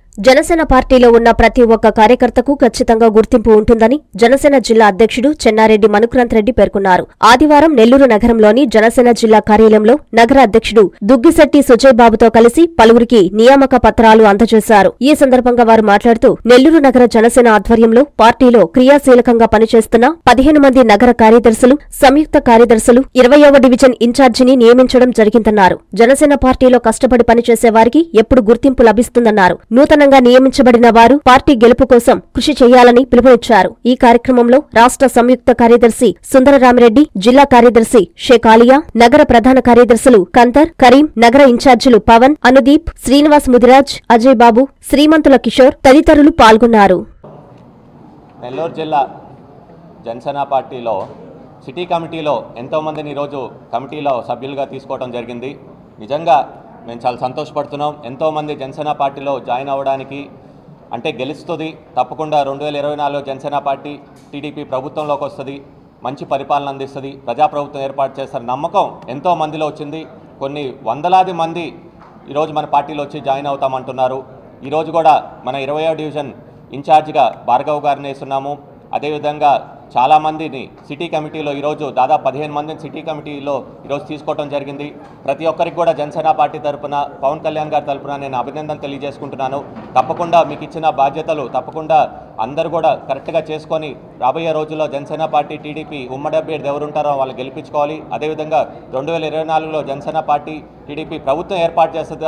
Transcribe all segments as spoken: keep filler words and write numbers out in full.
జనసేన పార్టీలో ఉన్న ప్రతి ఒక్క కార్యకర్తకు ఖచ్చితంగా గుర్తింపు ఉంటుందని జనసేన జిల్లా అధ్యక్షుడు చెన్నారెడ్డి మనుక్రాంత్ రెడ్డి పేర్కొన్నారు. ఆదివారం నెల్లూరు నగరంలోని జనసేన జిల్లా కార్యాలయంలో నగర అధ్యక్షుడు దుగ్గిశెట్టి సుజయ్ బాబుతో కలిసి పలువురికి నియామక పత్రాలు అందజేశారు. ఈ సందర్భంగా వారు మాట్లాడుతూ నెల్లూరు నగర జనసేన ఆధ్వర్యంలో పార్టీలో క్రియాశీలకంగా పనిచేస్తున్న పదిహేను మంది నగర కార్యదర్శులు, సంయుక్త కార్యదర్శులు, ఇరవయవ డివిజన్ ఇన్ఛార్జిని నియమించడం జరిగిందన్నారు. జనసేన పార్టీలో కష్టపడి పనిచేసే వారికి ఎప్పుడు గుర్తింపు లభిస్తుందన్నారు. నూతనంగా నియమించబడిన వారు పార్టీ గెలుపు కోసం కృషి చేయాలని పిలుపునిచ్చారు. ఈ కార్యక్రమంలో రాష్ట్ర సంయుక్త కార్యదర్శి సుందరరామిరెడ్డి, జిల్లా కార్యదర్శి షేక్ ఆలియా, నగర ప్రధాన కార్యదర్శులు కందర్, కరీం, నగర ఇన్ఛార్జీలు పవన్, అనుదీప్, శ్రీనివాస్ ముదిరాజ్, అజయ్ బాబు, శ్రీమంతుల కిషోర్ తదితరులు పాల్గొన్నారు. నెల్లూరు జిల్లా జనసేన పార్టీలో సిటీ కమిటీలో ఎంతోమందిని ఈరోజు కమిటీలో సభ్యులుగా తీసుకోవడం జరిగింది. నిజంగా మేము చాలా సంతోషపడుతున్నాం. ఎంతోమంది జనసేన పార్టీలో జాయిన్ అవ్వడానికి, అంటే గెలుస్తుంది తప్పకుండా. రెండు వేల ఇరవై నాలుగులో జనసేన పార్టీ టీడీపీ ప్రభుత్వంలోకి వస్తుంది, మంచి పరిపాలన అందిస్తుంది, ప్రజాప్రభుత్వం ఏర్పాటు చేస్తారు నమ్మకం ఎంతో మందిలో వచ్చింది. కొన్ని వందలాది మంది ఈరోజు మన పార్టీలో వచ్చి జాయిన్ అవుతామంటున్నారు. ఈరోజు కూడా మన ఇరవయో డివిజన్ ఇన్ఛార్జిగా భార్గవ్ గారిని వేస్తున్నాము. అదేవిధంగా చాలామందిని సిటీ కమిటీలో ఈరోజు దాదాపు పదిహేను మందిని సిటీ కమిటీలో ఈరోజు తీసుకోవడం జరిగింది. ప్రతి ఒక్కరికి కూడా జనసేన పార్టీ తరఫున, పవన్ కళ్యాణ్ గారి తరఫున నేను అభినందన తెలియజేసుకుంటున్నాను. తప్పకుండా మీకు ఇచ్చిన బాధ్యతలు తప్పకుండా అందరూ కూడా కరెక్ట్గా చేసుకొని రాబోయే రోజుల్లో జనసేన పార్టీ టీడీపీ ఉమ్మడి అభ్యర్థి ఎవరుంటారో వాళ్ళు గెలిపించుకోవాలి. అదేవిధంగా రెండు వేల ఇరవై నాలుగులో జనసేన పార్టీ టీడీపీ ప్రభుత్వం ఏర్పాటు చేస్తుంది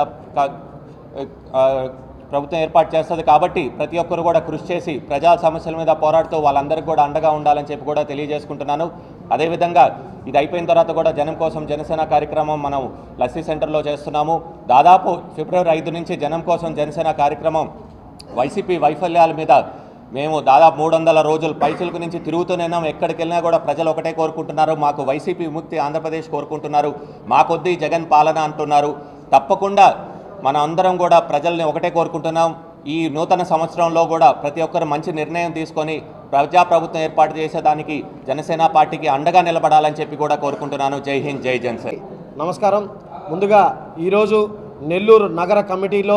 ప్రభుత్వం ఏర్పాటు చేస్తుంది కాబట్టి ప్రతి ఒక్కరు కూడా కృషి చేసి ప్రజా సమస్యల మీద పోరాడుతూ వాళ్ళందరికీ కూడా అండగా ఉండాలని చెప్పి కూడా తెలియజేసుకుంటున్నాను. అదేవిధంగా ఇది అయిపోయిన తర్వాత కూడా జనం కోసం జనసేన కార్యక్రమం మనం లస్సీ సెంటర్లో చేస్తున్నాము. దాదాపు ఫిబ్రవరి ఐదు నుంచి జనం కోసం జనసేన కార్యక్రమం వైసీపీ వైఫల్యాల మీద మేము దాదాపు మూడు వందల రోజులు పైసలకు నుంచి తిరుగుతూనేనాం. ఎక్కడికి వెళ్ళినా కూడా ప్రజలు ఒకటే కోరుకుంటున్నారు, మాకు వైసీపీ విముక్తి ఆంధ్రప్రదేశ్ కోరుకుంటున్నారు, మాకొద్ది జగన్ పాలన అంటున్నారు. తప్పకుండా మన అందరం కూడా ప్రజల్ని ఒకటే కోరుకుంటున్నాం. ఈ నూతన సంవత్సరంలో కూడా ప్రతి ఒక్కరు మంచి నిర్ణయం తీసుకొని ప్రజాప్రభుత్వం ఏర్పాటు చేసేదానికి జనసేన పార్టీకి అండగా నిలబడాలని చెప్పి కూడా కోరుకుంటున్నాను. జై హింద్, జై జనసేన. నమస్కారం. ముందుగా ఈరోజు నెల్లూరు నగర కమిటీలో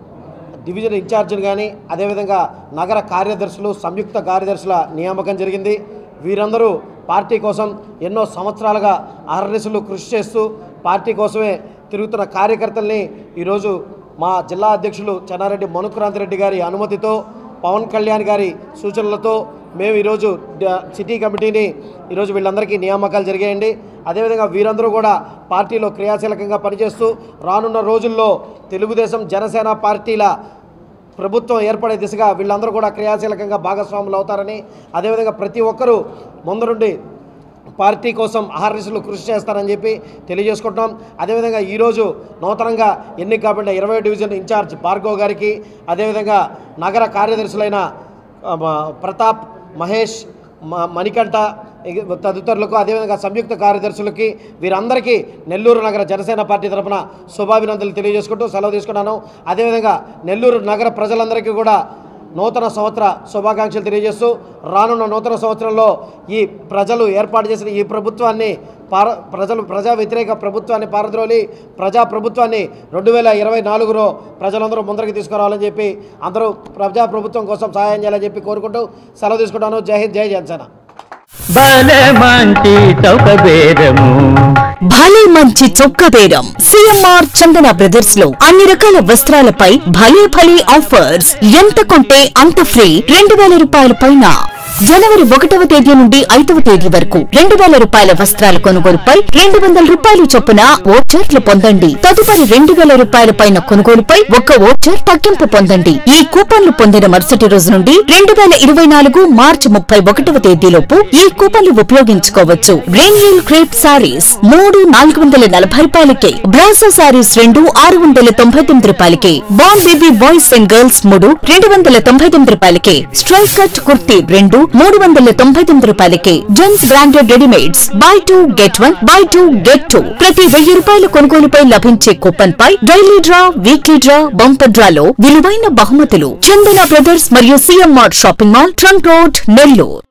డివిజన్ ఇన్ఛార్జిని కానీ అదేవిధంగా నగర కార్యదర్శులు, సంయుక్త కార్యదర్శుల నియామకం జరిగింది. వీరందరూ పార్టీ కోసం ఎన్నో సంవత్సరాలుగా అహర్నిశలు కృషి చేస్తూ పార్టీ కోసమే తిరుగుతున్న కార్యకర్తల్ని ఈరోజు మా జిల్లా అధ్యక్షులు చెన్నారెడ్డి మనుక్రాంత్ రెడ్డి గారి అనుమతితో, పవన్ కళ్యాణ్ గారి సూచనలతో మేము ఈరోజు సిటీ కమిటీని ఈరోజు వీళ్ళందరికీ నియామకాలు జరిగాయండి. అదేవిధంగా వీరందరూ కూడా పార్టీలో క్రియాశీలకంగా పనిచేస్తూ రానున్న రోజుల్లో తెలుగుదేశం, జనసేన పార్టీల ప్రభుత్వం ఏర్పడే దిశగా వీళ్ళందరూ కూడా క్రియాశీలకంగా భాగస్వాములు అవుతారని, అదేవిధంగా ప్రతి ఒక్కరూ ముందరుండి పార్టీ కోసం అహర్నిశలు కృషి చేస్తారని చెప్పి తెలియజేసుకుంటున్నాం. అదేవిధంగా ఈరోజు నూతనంగా ఎన్నిక కాబడిన ఇరవై డివిజన్ ఇన్ఛార్జ్ భార్గవ్ గారికి, అదేవిధంగా నగర కార్యదర్శులైన ప్రతాప్, మహేష్, మణికంఠ తదితరులకు, అదేవిధంగా సంయుక్త కార్యదర్శులకి వీరందరికీ నెల్లూరు నగర జనసేన పార్టీ తరఫున శుభాభినందనలు తెలియజేసుకుంటూ సెలవు తీసుకున్నాను. అదేవిధంగా నెల్లూరు నగర ప్రజలందరికీ కూడా నూతన సంవత్సర శుభాకాంక్షలు తెలియజేస్తూ రానున్న నూతన సంవత్సరంలో ఈ ప్రజలు ఏర్పాటు చేసిన ఈ ప్రభుత్వాన్ని పార ప్రజలు ప్రజా వ్యతిరేక ప్రభుత్వాన్ని పారద్రోలి ప్రజా ప్రభుత్వాన్ని రెండు వేల ఇరవై నాలుగులో ప్రజలందరూ ముందరికి తీసుకురావాలని చెప్పి, అందరూ ప్రజా ప్రభుత్వం కోసం సహాయం చేయాలని చెప్పి కోరుకుంటూ సెలవు తీసుకుంటాను. జై హింద్, జై జనసేన. భలే మంచి చొక్క బేరం. సిఎంఆర్ చందన బ్రదర్స్ లో అన్ని రకాల వస్త్రాలపై భలే భలే ఆఫర్స్. ఎంత కొంటే అంత ఫ్రీ. రెండు వేల రూపాయల పైన జనవరి ఒకటవ తేదీ నుండి ఐదవ తేదీ వరకు రెండు వేల రూపాయల వస్త్రాల కొనుగోలుపై రెండు వందల రూపాయలు చొప్పున ఓచర్లు పొందండి. తదుపరి రెండు వేల రూపాయల పైన కొనుగోలుపై ఒక్క ఓచర్ తగ్గింపు పొందండి. ఈ కూపన్లు పొందిన మరుసటి రోజు నుండి రెండు వేల ఇరవై నాలుగు మార్చి ముప్పై ఒకటవ తేదీలోపు ఈ కూపన్లు ఉపయోగించుకోవచ్చు. రెయిన్యూల్ క్రేప్ సారీస్ మూడు నాలుగు వందల నలభై రూపాయలకే, బ్రాసో సారీస్ రెండు ఆరు వందల తొంభై తొమ్మిది రూపాయలకే, బాన్ బేబీ బాయ్స్ అండ్ గర్ల్స్ మూడు రెండు వందల తొంభై తొమ్మిది రూపాయలకే, స్ట్రైక్ కట్ కుర్తీ రెండు మూడు వందల తొంభై తొమ్మిది రూపాయలకే, gents branded readymades buy two get one, buy two get two. ప్రతి వెయ్యి రూపాయల కొనుగోలుపై లభించే కూపన్ పై daily draw, weekly draw, bumper డ్రాలో విలువైన బహుమతులు. చందన బ్రదర్స్ మరియు CMR shopping mall, trunk road, Nellore.